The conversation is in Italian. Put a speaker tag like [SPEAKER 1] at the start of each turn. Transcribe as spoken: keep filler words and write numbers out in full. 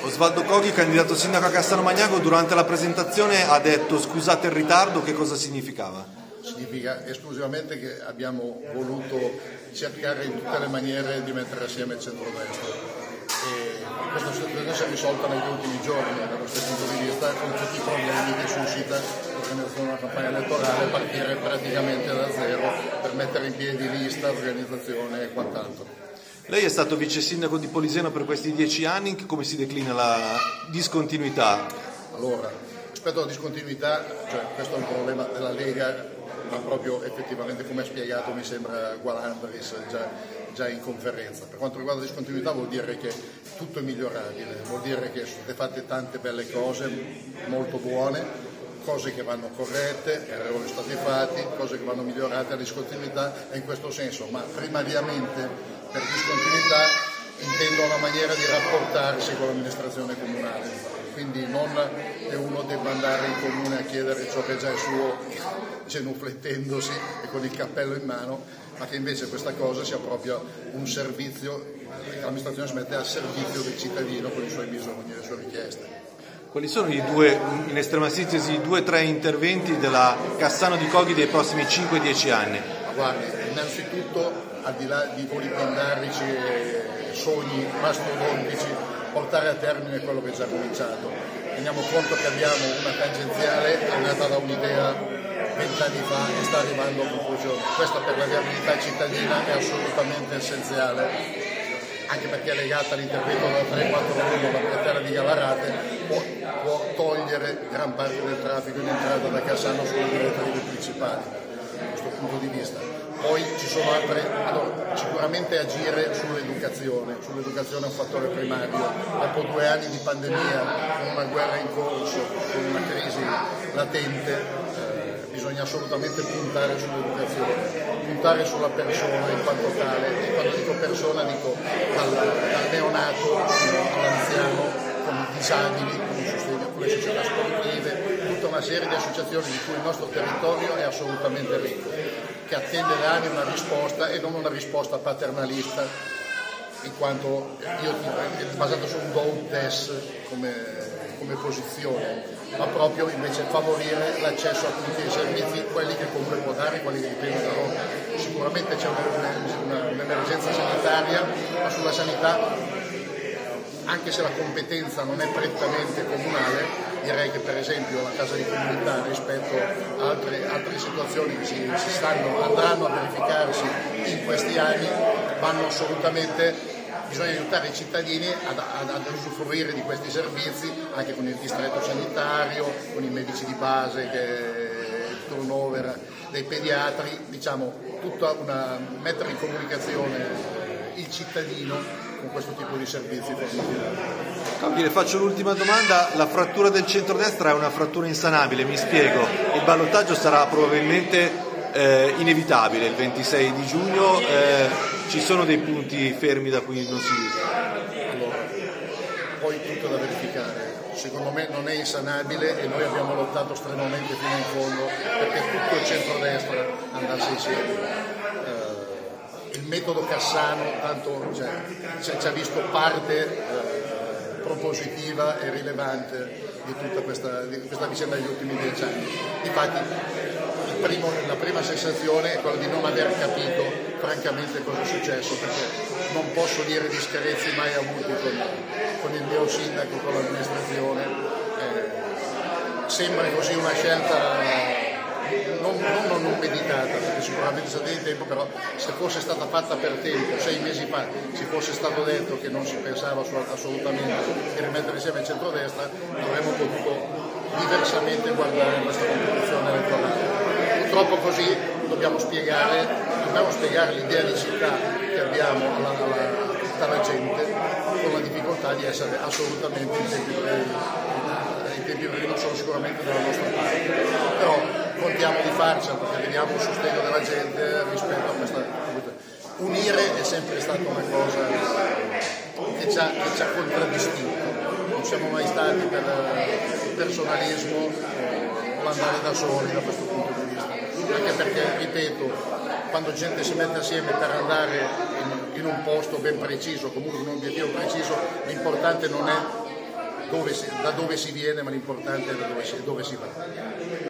[SPEAKER 1] Osvaldo Coghi, candidato sindaco a Cassano Magnago, durante la presentazione ha detto scusate il ritardo, che cosa significava?
[SPEAKER 2] Significa esclusivamente che abbiamo voluto cercare in tutte le maniere di mettere assieme il centrodestra. E questa situazione si è risolta negli ultimi giorni dal nostro punto di vista, con tutti i problemi che suscita l'organizzazione della campagna elettorale, partire praticamente da zero per mettere in piedi lista, organizzazione e quant'altro.
[SPEAKER 1] Lei è stato vice sindaco di Poliseno per questi dieci anni, come si declina la discontinuità?
[SPEAKER 2] Allora, rispetto alla discontinuità, cioè, questo è un problema della Lega, ma proprio effettivamente come ha spiegato mi sembra Gualandris già, già in conferenza. Per quanto riguarda la discontinuità vuol dire che tutto è migliorabile, vuol dire che sono state fatte tante belle cose molto buone, cose che vanno corrette, errori stati fatti, cose che vanno migliorate. La discontinuità è in questo senso, ma primariamente per discontinuità intendo una maniera di rapportarsi con l'amministrazione comunale, quindi non che uno debba andare in comune a chiedere ciò che già è suo genuflettendosi e con il cappello in mano, ma che invece questa cosa sia proprio un servizio, che l'amministrazione si mette al servizio del cittadino con i suoi bisogni e le sue richieste.
[SPEAKER 1] Quali sono i due, in estrema sintesi, i due o tre interventi della Cassano di Coghi dei prossimi cinque dieci anni?
[SPEAKER 2] Ma guardi, innanzitutto, al di là di voli pindarici e sogni mastodontici, portare a termine quello che è già cominciato. Teniamo conto che abbiamo una tangenziale che è nata da un'idea vent'anni fa e sta arrivando a conclusione. Questa per la viabilità cittadina è assolutamente essenziale, anche perché è legata all'intervento della tre quattro uno, la bretella di Galarate, può, può togliere gran parte del traffico in entrata da Cassano sulle direttive principali, da questo punto di vista. Poi ci sono altre, allora, sicuramente agire sull'educazione, sull'educazione è un fattore primario. Dopo due anni di pandemia, con una guerra in corso, con una crisi latente, eh, bisogna assolutamente puntare sull'educazione, puntare sulla persona in quanto tale, e quando dico persona dico dal, dal neonato all'anziano, con i disabili, con il sostegno, con le società sportive, tutta una serie di associazioni di cui il nostro territorio è assolutamente ricco, che attende da anni una risposta e non una risposta paternalista, in quanto io è basato su un do ut des come, come posizione, ma proprio invece favorire l'accesso a tutti i servizi, quelli che il comune può dare, quelli che dipende da Roma. Sicuramente c'è un'emergenza sanitaria, ma sulla sanità, anche se la competenza non è prettamente comunale, direi che per esempio la casa di comunità rispetto a altre, altre situazioni che si, si stanno, andranno a verificarsi in questi anni, vanno assolutamente, bisogna aiutare i cittadini ad, ad, ad usufruire di questi servizi anche con il distretto sanitario, con i medici di base, che, il turnover dei pediatri, diciamo tutta una, mettere in comunicazione il cittadino con questo tipo di servizi formativi.
[SPEAKER 1] Le faccio l'ultima domanda. La frattura del centrodestra è una frattura insanabile, mi spiego. Il ballottaggio sarà probabilmente eh, inevitabile il ventisei di giugno, eh, ci sono dei punti fermi da cui non si...
[SPEAKER 2] Allora, poi tutto da verificare. Secondo me non è insanabile e noi abbiamo lottato strenuamente fino in fondo perché tutto il centrodestra andasse insieme. Il metodo Cassano tanto cioè, ci ha visto parte eh, propositiva e rilevante di tutta questa, di questa vicenda degli ultimi dieci anni. Infatti il primo, la prima sensazione è quella di non aver capito francamente cosa è successo, perché non posso dire discrezi mai avuti con, con il mio sindaco, con l'amministrazione. Eh, sembra così una scelta Non, non, non meditata, perché sicuramente è stata di tempo, però se fosse stata fatta per tempo, sei mesi fa, si fosse stato detto che non si pensava assolutamente di rimettere insieme il centrodestra, avremmo potuto diversamente guardare questa competizione elettorale. Purtroppo così dobbiamo spiegare, dobbiamo spiegare l'idea di città che abbiamo alla, alla, a tutta la gente, con la difficoltà di essere assolutamente in tempi brevi. I tempi brevi non sono sicuramente dalla nostra parte, però contiamo di farcela perché vediamo il sostegno della gente rispetto a questa. Unire è sempre stata una cosa che ci ha, che ci ha contraddistinto, non siamo mai stati per il personalismo o l'andare da soli da questo punto di vista, anche perché, ripeto, quando gente si mette assieme per andare in, in un posto ben preciso, comunque un obiettivo preciso, l'importante non è dove si, da dove si viene, ma l'importante è da dove si, dove si va.